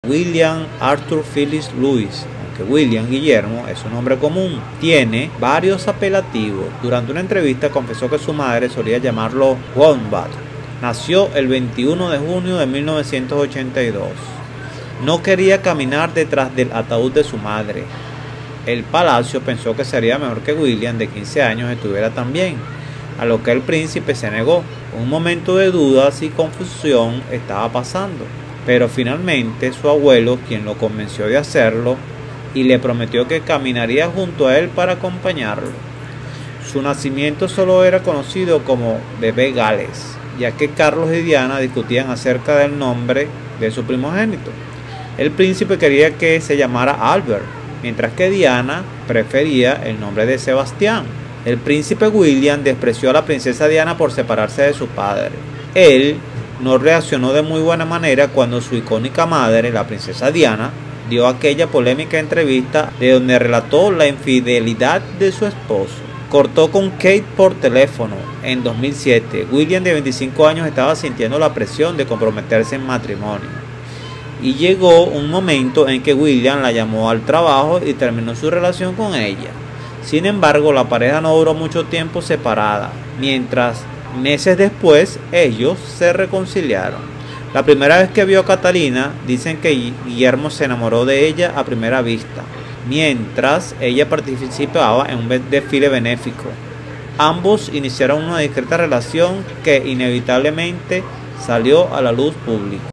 William Arthur Phillips Lewis, aunque William Guillermo es un nombre común. Tiene varios apelativos. Durante una entrevista confesó que su madre solía llamarlo Wombat. Nació el 21 de junio de 1982. No quería caminar detrás del ataúd de su madre. El palacio pensó que sería mejor que William, de 15 años, estuviera también, a lo que el príncipe se negó. Un momento de dudas y confusión estaba pasando, pero finalmente su abuelo, quien lo convenció de hacerlo, y le prometió que caminaría junto a él para acompañarlo. Su nacimiento solo era conocido como Bebé Gales, ya que Carlos y Diana discutían acerca del nombre de su primogénito. El príncipe quería que se llamara Albert, mientras que Diana prefería el nombre de Sebastián. El príncipe William despreció a la princesa Diana por separarse de su padre. Él no reaccionó de muy buena manera cuando su icónica madre, la princesa Diana, dio aquella polémica entrevista de donde relató la infidelidad de su esposo. Cortó con Kate por teléfono en 2007. William, de 25 años, estaba sintiendo la presión de comprometerse en matrimonio. Y llegó un momento en que William la llamó al trabajo y terminó su relación con ella. Sin embargo, la pareja no duró mucho tiempo separada, mientras meses después ellos se reconciliaron. La primera vez que vio a Catalina, dicen que Guillermo se enamoró de ella a primera vista, mientras ella participaba en un desfile benéfico. Ambos iniciaron una discreta relación que inevitablemente salió a la luz pública.